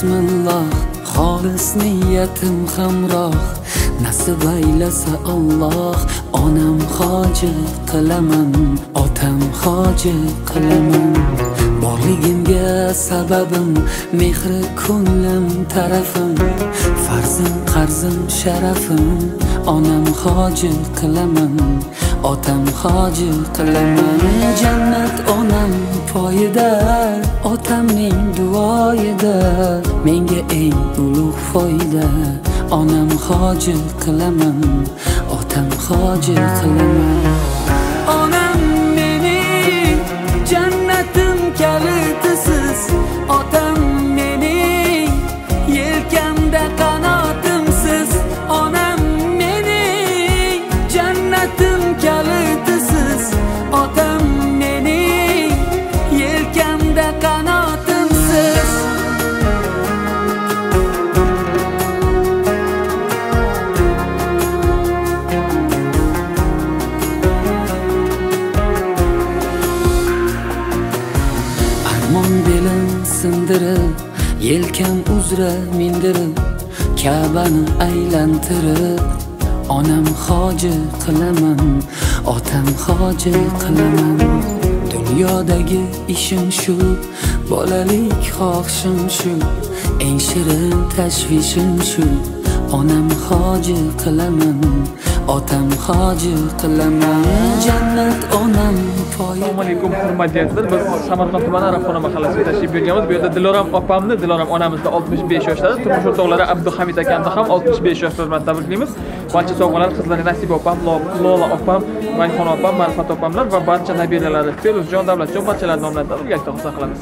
bismillah, xolis niyatim hamroh, nasib aylasa Alloh. Onam hoji qilaman, otam hoji qilaman. Borligimga sababim mehri ko'nglim tarafim, farzim qarzim sharafim. Onam hoji qilaman, otam hoji qilaman. Jannat onam poyida, otamning duoyida, menga eng ulug' foyda. Onam hoji qilaman, otam hoji qilaman. Onam mening jannatim kalitisiz, otam mening yelkamda qanotimsiz. Onam mening jannatim kalitisiz, otam mening yelkamda qanotimsiz. Armon belim sindirib, yelkam uzra mindirib, Ka'bani aylantirib, onam hoji qilaman, otam hoji qilaman. Dunyodagi ishim shu, bolalik xohishim shu, eng shirin tashvishim shu. Onam hoji qilaman, otam hoji qilaman. Jannat onam poyida. Assalomu alaykum hurmatli do'stlar. Biz Samarqand tumani Arabxona mahallasiga tashrif buyurganmiz. Bu yerda Diloram opamni, Diloram onamizni 65 yoshlarda, turmush o'rtoqlari Abduhamid akamni ham 65 yoshlar bilan tabriklaymiz. Barcha sovg'alar qizlari Nasiba opam, Lola opam, Rayhona opam, Ma'rifat opamlar va barcha nabiralari Feruzjon, Davlatjon barchalar nomidan birgalikda xursand qilamiz.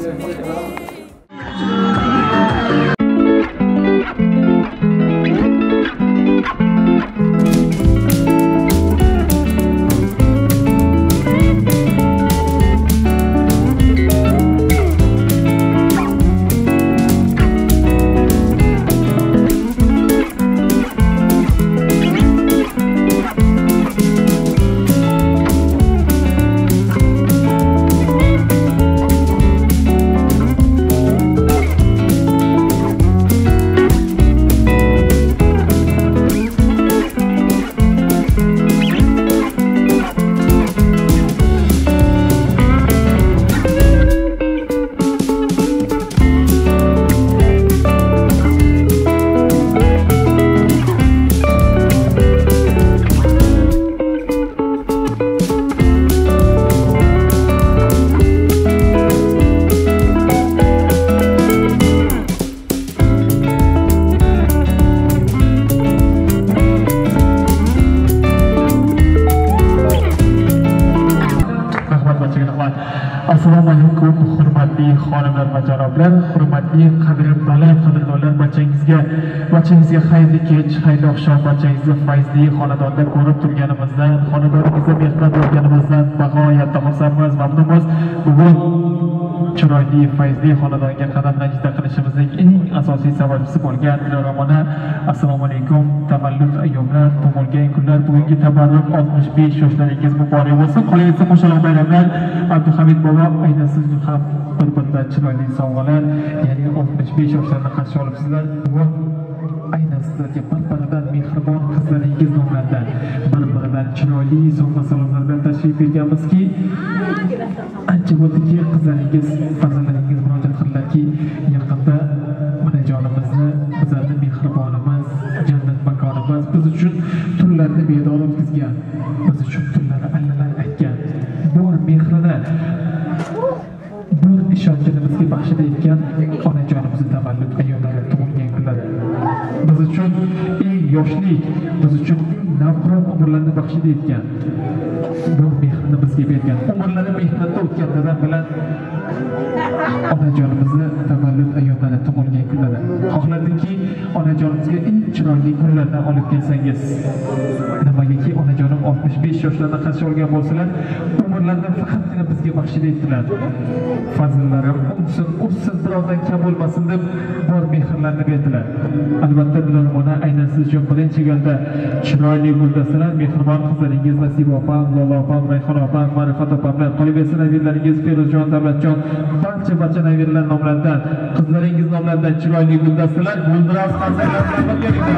Assalomu alaykum hurmatli xonimlar va janoblar, hurmatli qadrdonlar, barchangizga xayrli kech, xayrli oqshom, barchangizni fayzli xonadonda ko'rib turganimizdan, xonadonimizda mehnat bo'lganimizdan bag'oyatda xursandmiz, mamnunmiz. Bugun chiroyli fayzli xonadonga qadam najda qilishimizning eng asosiy sababchisi bo'lgan Diloram ona, assalomu alaykum, tavallud ayyomlar, tug'ilgan kunlar, bugungi tabarruk 65 yoshlaringiz muborak bo'lsin. Qolaversa qo'shaloq bayramlar. Abduhamid bobo, aynan sizni ham bir-biridan chiroyli sovg'alar, ya'ni 65 yoshlarni qarshi olibsizlar. Bugun aynan sizlarga bir-biridan mehribon qizlaringiz nomidan, bir-biridan chiroyli sovg'a-salomlar bilan tashrif buyurganmizki, ancha bo'ldiki qizlaringiz, farzandlaringiz murojaat qildilarki, yaqinda onajonimizni, bizlarni mehribonimiz, jannat makonimiz biz uchun tunlarni bedor o'tkazgan, biz uchun tunlarni allalar aytgan, bor mehrini, bor ishonchini bizga baxshida etgan onajonimizni tavallud ayyomlari, tug'ilgan kunlar biz uchun eng yoshlik, biz uchun navqiron umrlarni baxshida etgan, bor mehrini bizga bergan, umrlari mehnatda o'tgan dadam bilan onajonimizni tavallud ayyomlari, tug'ilgan kunlari. Xohlardimki onajonimizga eng chiroyli kunlardan olib kelsangiz. Nimagaki onajonim 65 yoshlarida qarshi olgan bo'lsalar, umrlaridan faqatgina bizga baxshida etdilar. Fazllarim o'zsiz birovdan kam bo'lmasin deb bor mehrlarni berdilar. Albatta Diloram ona, aynan siz uchun birinchi galda chiroyli guldassalar, mehribon qizlaringiz Nasiba opam, Lola opam, Rayhona opam, Ma'rifat opam bilan qolaversa nabiralaringiz Feruzjon, Davlatjon, barcha barcha nabiralar nomlaridan, qizlaringiz nomlaridan chiroyli guldastalar, guldiroz qarsaklar bilan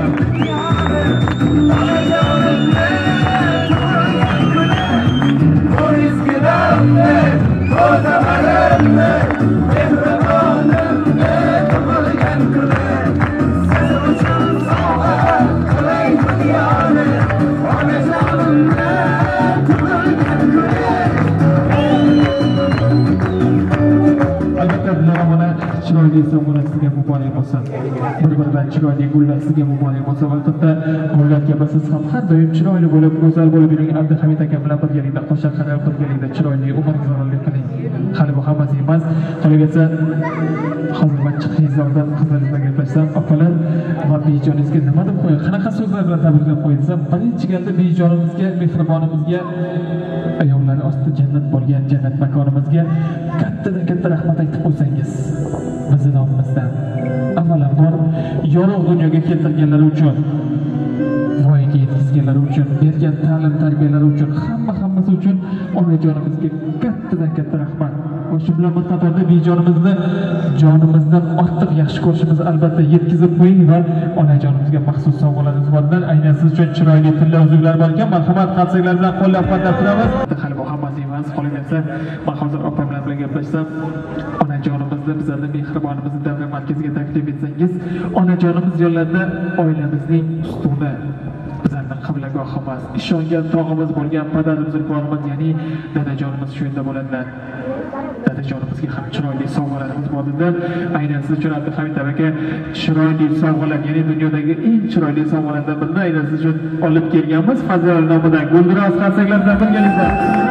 chiroyli sovg'alar sizga muborak bo'lsin. Bir-biridan chiroyli gullar sizga muborak bo'lsin. Albatta, gullar kabi siz ham har doim chiroyli bo'lib, go'zal bo'lib yuring. Abduhamid aka bilan birgalikda qo'sha qarab birgalikda chiroyli umr guzaronlik qiling. Hali bu hammasi emas. Qolaversa, hozir barcha qizlardan qizlaringizga gaplashsam, opalar va bejoningizga nima deb qo'ying? Qanaqa so'zlar bilan tabriklab qo'ying desam, birinchi galda bejonimizga, mehribonimizga, ayollari ostida jannat bo'lgan jannat makonimizga kattadan katta rahmat aytib qo'ysangiz. Bizning nomimizdan avvalambor yorug' dunyoga keltirganlari uchun, voyaga yetkazganlari uchun, bergan ta'lim tarbiyalari uchun, hammasi uchun onajonimizga kattadan katta rahmat. Va shu bilan bir qatorda bejonimizni jonimizdan ortiq yaxshi ko'rishimizni albatta yetkazib qo'ying va onajonimizga maxsus sovg'alarimiz bordan aynan siz uchun chiroyli tilla uzuklar bor ekan, marhamat qarsaklar bilan qo'llab-quvvatlab turamiz. Hali bu hammasi emas, qolaversa, men hozir opamlar bilan gaplashsam, onajonimizni bizlarni mehribonimizni davra markaziga taklif etsangiz, onajonimiz yo'llarida oilamizning ustuni, bizlarning qiblagohimiz, ishongan tog'imiz bo'lgan padarimiz borimiz, ya'ni dadajonimiz shu yerda bo'ladilar. Dadajonimizga ham chiroyli sovg'alarimiz bordilar. Aynan siz uchun Abduhamid aka chiroyli sovg'alar, ya'ni dunyodagi eng chiroyli sovg'alardan birini aynan siz uchun olib kelganmiz. Fazilat nomidan guldiroz qarsaklar bilan birgalikda.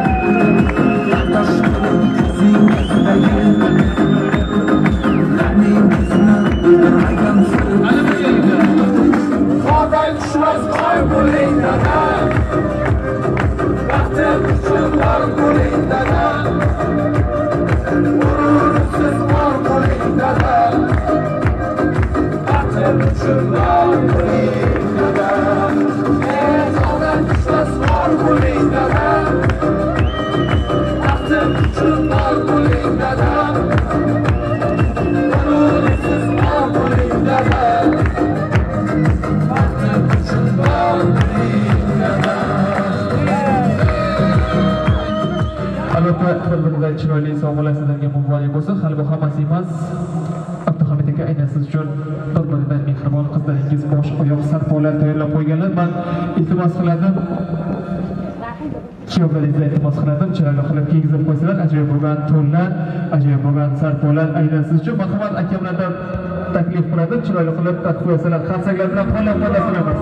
Bir-biridan chiroyli sovg'alar sizlarga muborak bo'lsin. Hali bu hammasi emas. Abduhamid aka aynan siz uchun bir-biridan mehribon qizlaringiz bosh oyoq sarpolar tayyorlab qo'yganlar. Men iltimos qiladim. Kuyovlaringizga iltimos qiladim, chiroyli qilib kiygizib qo'ysalar, ajoyib bo'lgan to'nlar, ajoyib bo'lgan sarpolar aynan siz uchun. Marhamat akamlardan taklif qiladim, chiroyli qilib taqdim qo'ysalar, qarsaklar bilan qo'llab-quvvatlaymiz.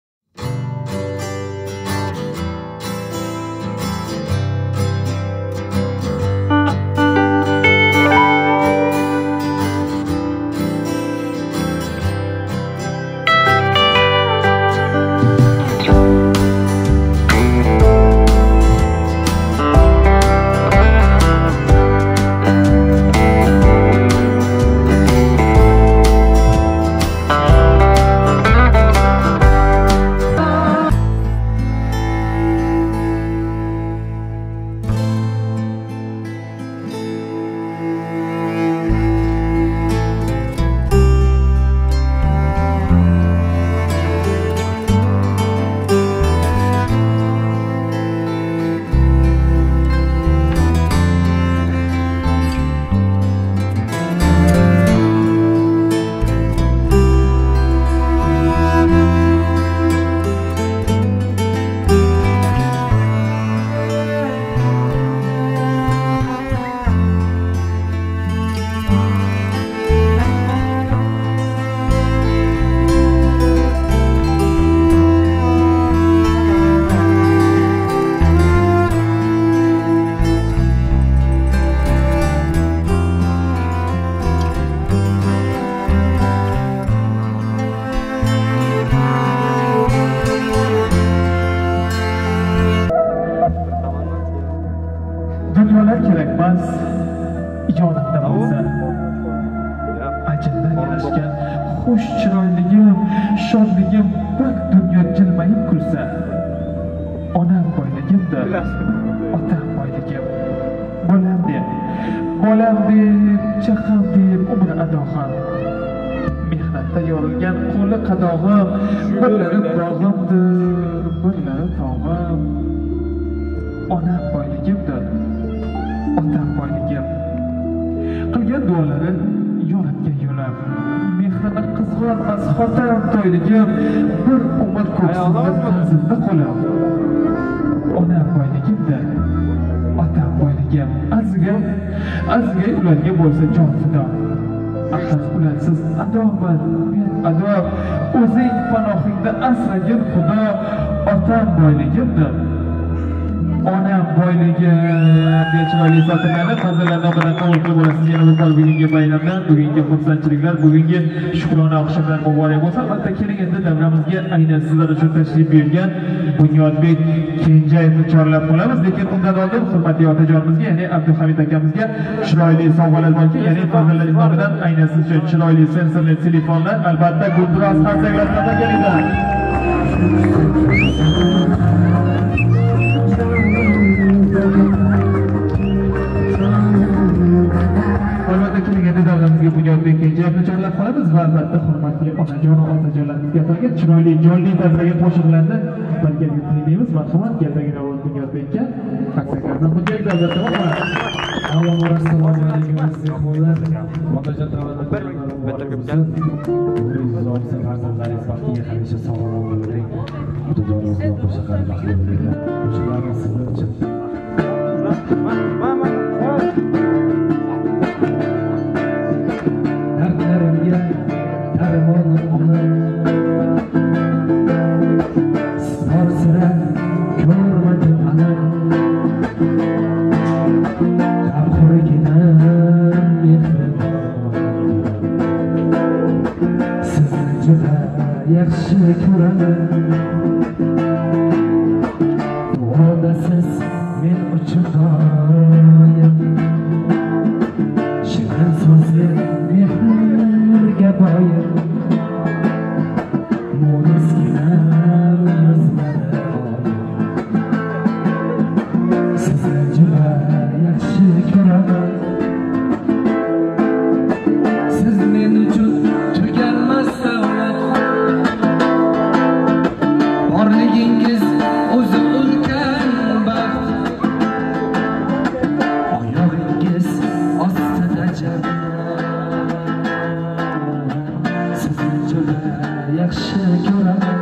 Dunyolar kerakmas, ijodimda bo'lsa. Ajindan yarashgan xush chiroyligim, shodligim bir dunyo jilmayib kulsa. Onam boyligimdir, otam boyligim. Bolam deb chaqam deb umr adoham mehnatda yorilgan qo'li qadog'im birlari bog'imdir birlari tog'im onam boyligimdir otam boyligim qilgan duolari yo'latgan yo'lam mehrini qizg'onmas xotam toyligim bir umr ko'ksimda ta'zimda qo'lim onam boyligimdir otam boyligim azgay ularga bo'lsa jon fido axir ularsiz adoman men ado o'zing panohingda asragin xudo otam boyligimdir onam boyligim deya chiroyli so'zlarni farzandlar nomidan qabul qilib olasiz. Yana bir bugungi bayramdan, bugungi xursandchiliklar, bugungi shukrona oqshomlar muborak bo'lsin. Albatta keling endi davramizga aynan sizlar uchun tashrif buyurgan Bunyodbek Kenjayevni chorlab qolamiz. Lekin undan oldin hurmatli otajonimizga, ya'ni Abduhamid akamizga chiroyli sovg'alar borki, ya'ni farzandlar nomidan aynan siz uchun chiroyli sensorli telefonlar, albatta gulduros qarsaklar bilan kelinglar. Albatta kelganda davramizga Bunyodbek Kenjayevni chorlab qolamiz va albatta hurmatli onajon va otajonlarimizga atalgan chiroyli jonli tarzidagi qo'shiqlarni birgalikda tinglaymiz. Marhamat, galdagina o'z Bunyodbekka qarsaklardan birgalikda albatta marhamat. Assalomu alaykum mehmonlar. Otajon farzandlaringiz baxtiga hamisha sog'lom bo'ling. Otajoningizga qo'shiqlar baxtli bo'ling. Qo'shiqlarni sizlar uchun dardlarimga darmonim onam bor sira ko'rmadim anam g'amxo'rginam mehribon sizni juda yaxshi ko'raman duodasiz men uchun doim shirin so'zli mehrga boyim mo'niskinam yuzlari sizni juda yaxshi ko'raman siz men uchun tuganmas davlat borligingiz o'zi ulkan baxt oyog'ingiz ostida jannat sizni juda yaxshi ko'raman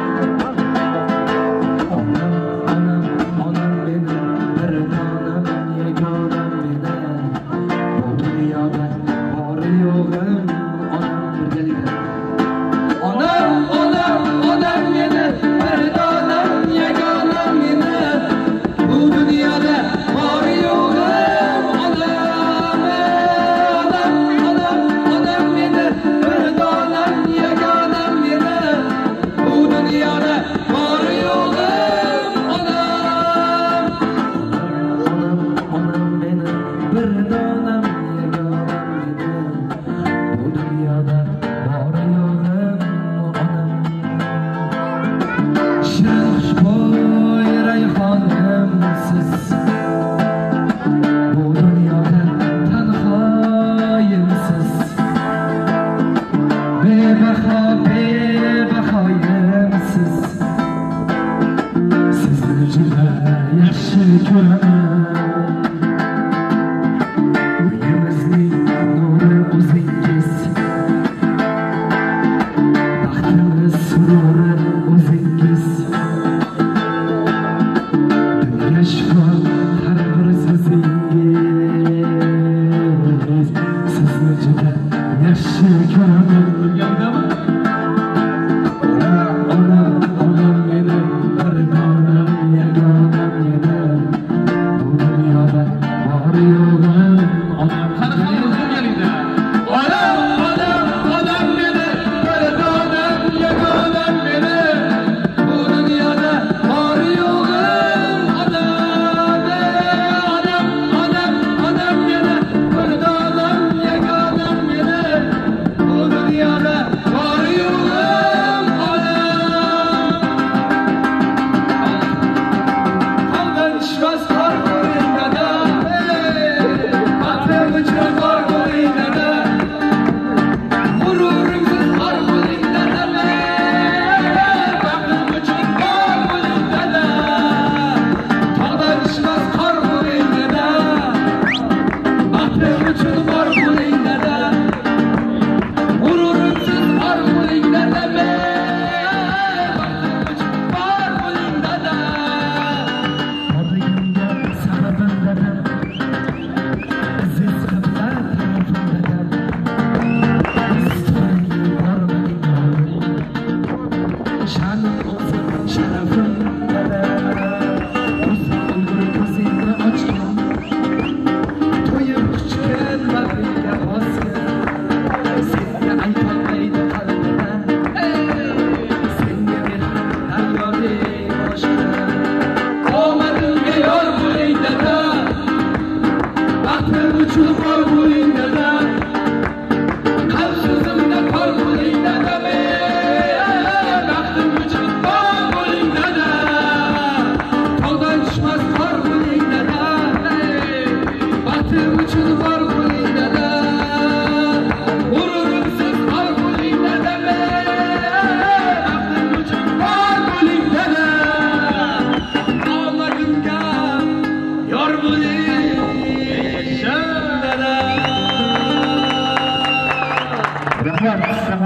onam meni bir donam yegonam meni bu dunyoda bori yo'g'im onam birgalikda onam meni bir donam yegonam meni bu dunyoda bori yo'g'im onam meni bir donam yegonam meni bu dunyoda bori yo'g'im onam meni bir donam yegonam meni bu dunyoda bori yo'g'im onam shirin xushbo'y rayhonimsiz bu dunyoda tanhoyimsiz bebahoyimsiz sizni juda yaxshi ko'raman uyimizning nuri o'zingiz baxtimiz sururi o'zingiz dunyo shifo har bir so'zingiz sizni juda yaxshi ko'raman.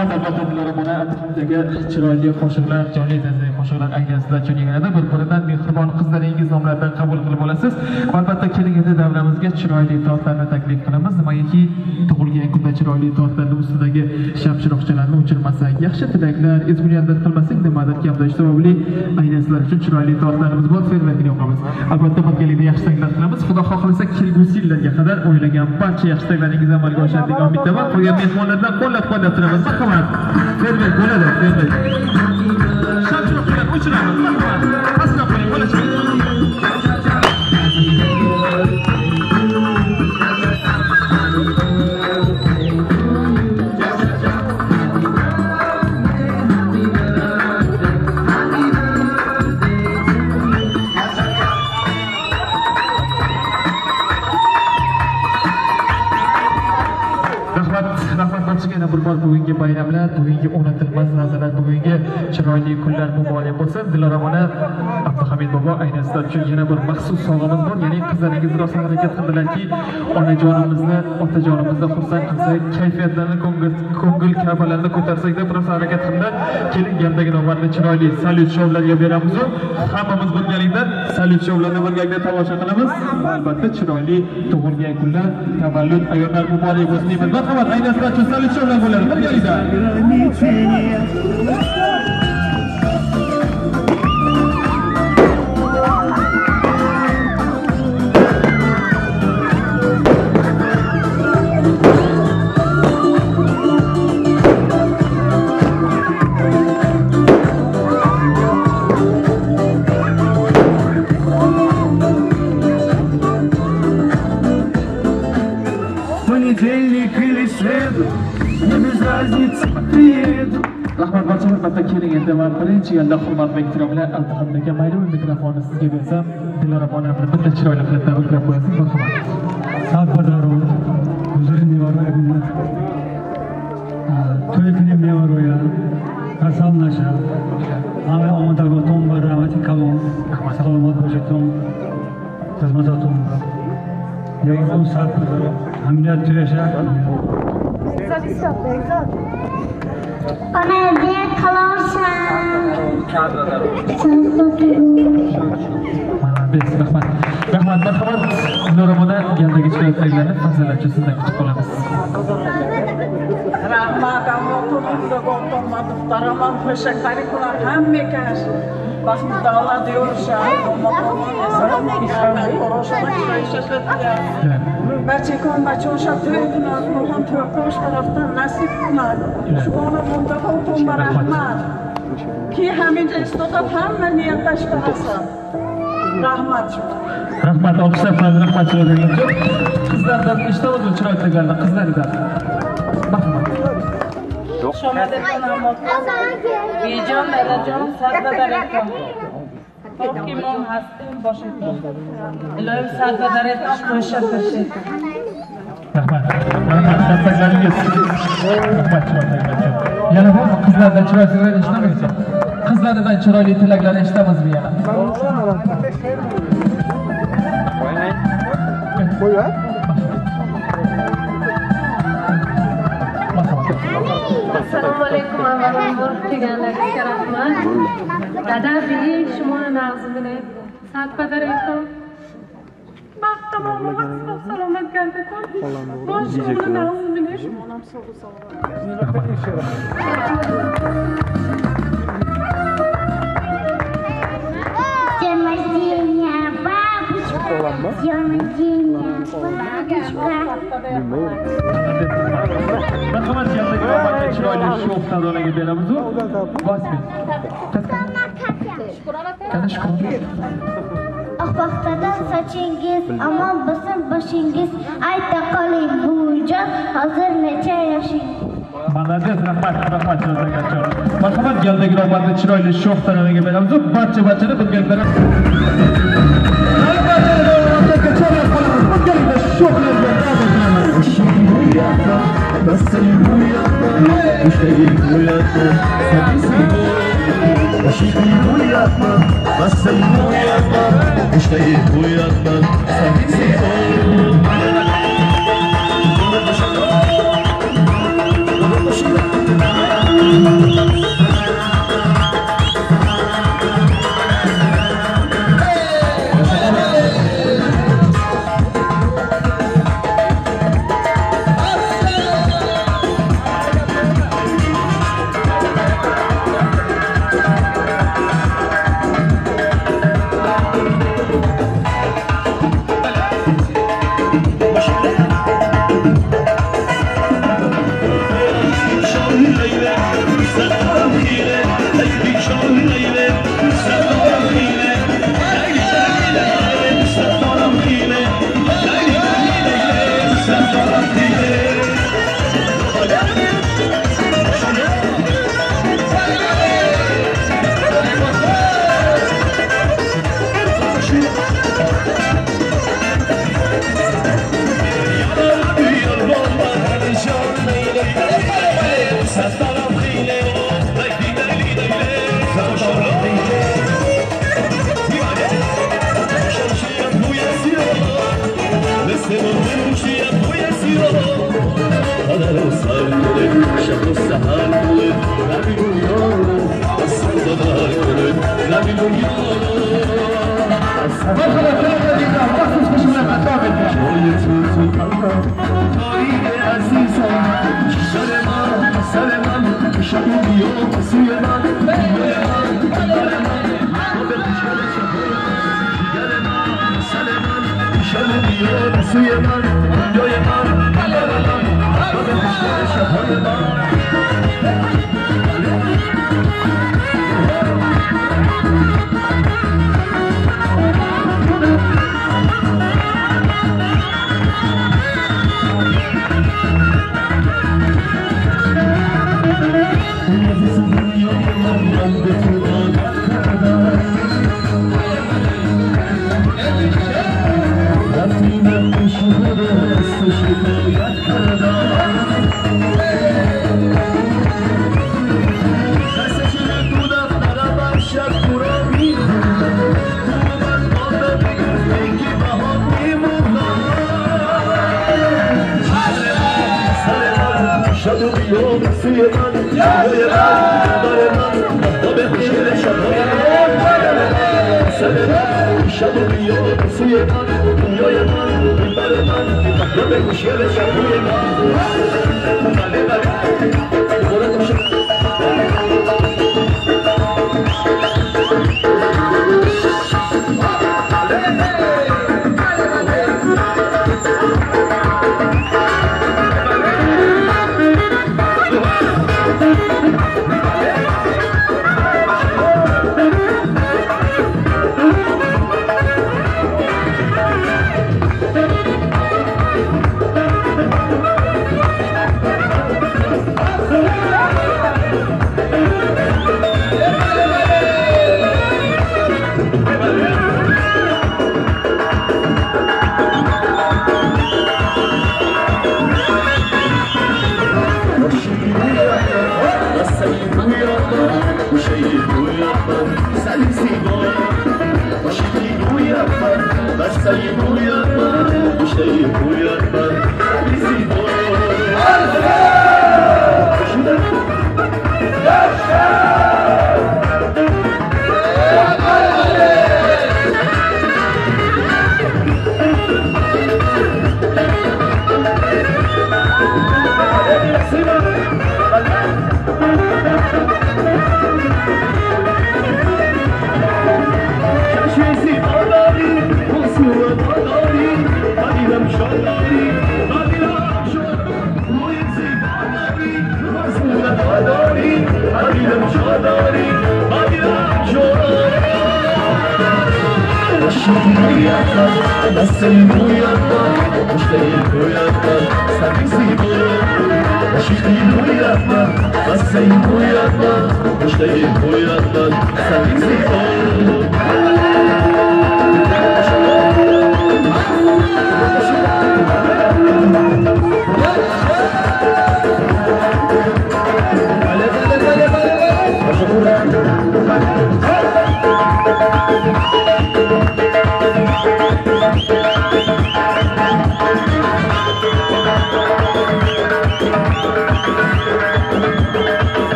marhamat, albatta Diloramona atrofidagi chiroyli qo'shiqlar, jonli tarzdagi qo'shiqlar angasida cho'nganada bir-biridan mehribon qizlaringiz nomlaridan qabul qilib olasiz. Albatta kelinganda davramizga chiroyli tortlarni taklif qilamiz. Nimaiki tug'ilgan kunda chiroyli tortlarning ustidagi shamchiroqchalarni o'chirmasak, yaxshi tilaklar, ezgu niyatlar qilmasak, nimadir kamda sababli aynan sizlar uchun chiroyli tortlarimiz bor, fermerga yoqamiz. Albatta birgalikda yaxshi tilaklar qilamiz. Xudo xohlasa kelgusi yillarga qadar o'ylagan barcha yaxshi tilaklaringiz amalga oshadi degan umiddaman. Qo'ygan mehmonlardan qo'llab-quvvatlab turamiz. Marhamat. Fermer bo'ladi, fermer. Shamchiroqchalar o'chiramiz. Marhamat. Pastga qo'ying, bo'ladi. Bugungi bayramlar, bugungi unutilmas lahzalar, bugungi chiroyli kunlar muborak bo'lsin. Diloramona Abduhamid bobo aynan sizlar uchun yana bir maxsus sovg'amiz bor. Ya'ni qizlaringiz rosa harakat qildilarki, onajonimizni, otajonimizni xursand qilsak, kayfiyatlarni, ko'ngil kafalarini ko'tarsak deb rosa harakat qildilar. Keling, galdagi navbatni chiroyli salyut shovlarga beramiz. Hammamiz birgalikda salyut shovlarini birgalikda tomosha qilamiz. Albatta chiroyli tug'ilgan kunlar, tavallud ayollar muborak bo'lsin deymiz. Marhamat, aynan sizlar uchun salyut shovlar bo'ladi. Birgalikda. Понедельник или среду, не без разницы, приеду. Rahmat barcha albatta keling endi men birinchi yilda hurmatli ehtiromlar Abduhamidga mayli mikrofonni sizga bersam, Diloramona bitta chiroyli qilib tabriklab qo'yasiz. Marhamat. Salvador, huzuri nevara ebinar. To'yini nevaroya, qasamlasha. Hamma omadga tom rahmat kalom. Salomat bo'ling. Xizmat atom. Yolg'on Salvador, hamiyat tilasha. Ona bir kalorsan. Rahmat. Marhamat. Diloramona galdagi chiroylilarni farzandlar uchun sizdan kutib qolamiz. Rahmat, amma to'g'ri bo'lmadi. Taraman tashakkur qilar hammaga. Baxtli avlod yo'lishadi. Bachakon bachosha to'ydilar, muhim to'yqosh tarafdan nasib qiladi. Shukona bunda qo'ydim rahmat. Ki hamma istodab hamma niyatlash qilsin. Rahmat. Rahmat, olqishlar bilan rahmat so'ragan. Qizlardan eshitamiz chiroylilarni, qizlaridan. Marhamat. Shomada qanamoq. Bejon dadajon Sarvadar akam. Kimon hastim boshim. Iloyim Sarvadar etish qo'shib bersin. Rahmat. Tabriklaringiz. Rahmat chiroylilarga. Yana bir qizlardan chiroylilarni eshitamiz. Qizlaridan chiroyli tilaklarni eshitamizmi yana? Qo'ying. Assalomu alaykum avvalambor kelganlaringizga rahmat. Dada bili shumoni nag'zi bilan Sarvadar akam. Baxtimog'li salomat galdakon. Boshimni nag'zi bilan shumonam Marhamat, galdagi navbatga chiroyli sho'x tadolaga beramiz. Bosbek. Qani shukur. Oqbaxtadan sochingiz omon bo'lsin boshingiz. Ayta qoling buvijon, hozir necha yoshingiz? Malades, rahmat chiroylilarga. Marhamat, galdagi navbatga chiroyli sho'x tadolaga beramiz. Barchani birgalikda Bas خبر و سر کنه شب و سهر کنه نبینون یارم از سر ببر کنه نبینون یارم از سر جای تو قلبم تاریخ عزیزم سر من سر من شب و بیا سوی من بیای من بر من به خوشگل شبای دیگر من سر من شب و بیا سوی من بیای من بر من به خوشگل شبای من سوی من جای من بر من به خوشگل شبای من سر من شب و بیا سوی من بیای من بر من به خوشگل شبای من بله بله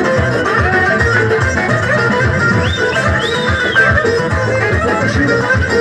Thank you.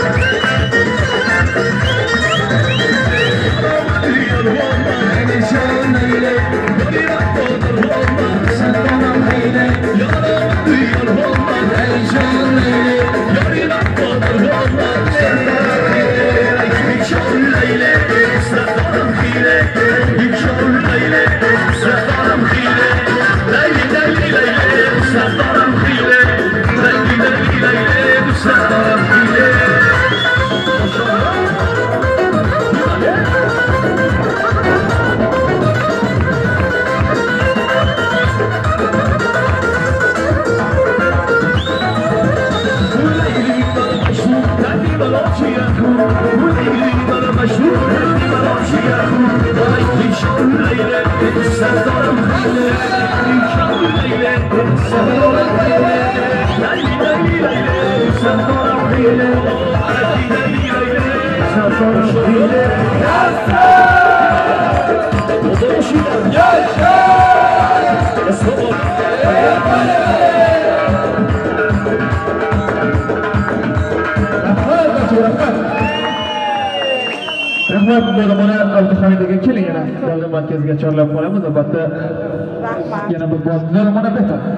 Rahmat bo'lmani Abduhamidga keling yana davlat markaziga chorlab qolamiz. Albatta yana bir bor mana bu yerda.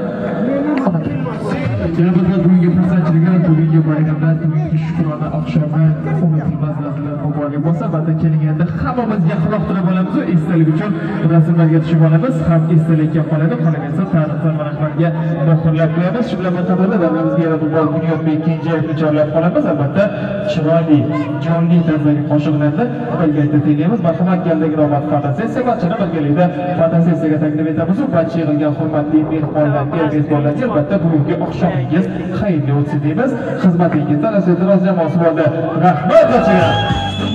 Yana bir bugungi xursandchiliklar, bugungi bayramlar, bugungi shukrona oqshomi unutilmas lahzalar muborak bo'lsa, albatta keling endi hammamizga quloq turib olamiz va esdalik uchun rasmlarga tushib olamiz. Ham esdalikka qoladi, qolaversa tarixdan maraqlarga muhrlab qo'yamiz. Shu bilan birga davrimizga yana bir bor Bunyodbek Kenjayevni chorlab qolamiz. Albatta chiroyli, jonli tarzdagi qo'shiqlarni birgalikda tinglaymiz. Marhamat galdagi romat fotosessiya barchani birgalikda fotosessiyaga taklif etamiz. Barcha yig'ilgan hurmatli mehmonlarga, mezbonlarga albatta bugungi oqshomingiz xayrli o'tsin deymiz. Xizmatingizdan Asad Ro'z jamoasi bo'ldi. Rahmat barchaga.